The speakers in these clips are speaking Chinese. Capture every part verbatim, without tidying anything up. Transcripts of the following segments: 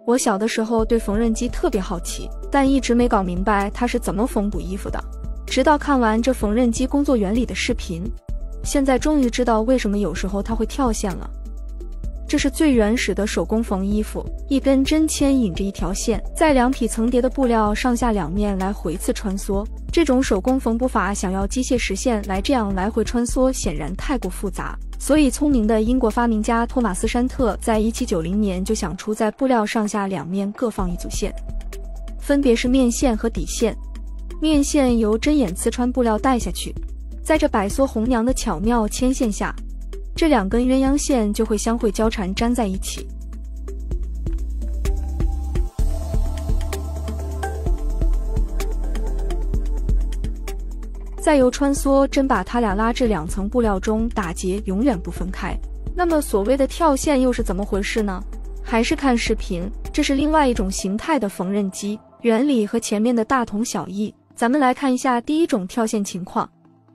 我小的时候对缝纫机特别好奇，但一直没搞明白它是怎么缝补衣服的。直到看完这缝纫机工作原理的视频，现在终于知道为什么有时候它会跳线了。这是最原始的手工缝衣服，一根针牵引着一条线，在两匹层叠的布料上下两面来回次穿梭。这种手工缝补法想要机械实现来这样来回穿梭，显然太过复杂。所以聪明的英国发明家托马斯·山特在一七九零年就想出在布料上下两面各放一组线，分别是面线和底线。面线由针眼刺穿布料带下去，在这百缩红娘的巧妙牵线下，这两根鸳鸯线就会相会交缠粘在一起。再由穿梭针把它俩拉至两层布料中打结，永远不分开。那么所谓的跳线又是怎么回事呢？还是看视频，这是另外一种形态的缝纫机，原理和前面的大同小异。咱们来看一下第一种跳线情况。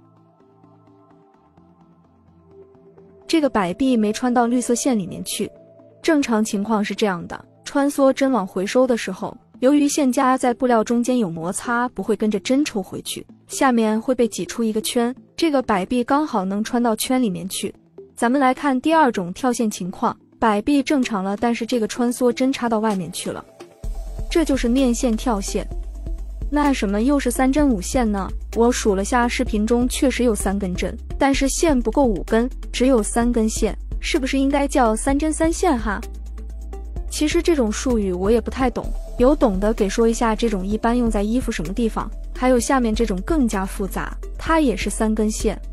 这个摆臂没穿到绿色线里面去。正常情况是这样的，穿梭针往回收的时候，由于线夹在布料中间有摩擦，不会跟着针抽回去，下面会被挤出一个圈，这个摆臂刚好能穿到圈里面去。咱们来看第二种跳线情况，摆臂正常了，但是这个穿梭针插到外面去了，这就是面线跳线。那什么又是三针五线呢？我数了下，视频中确实有三根针，但是线不够五根，只有三根线，是不是应该叫三针三线哈？其实这种术语我也不太懂，有懂的给说一下，这种一般用在衣服什么地方？还有下面这种更加复杂，它也是三根线。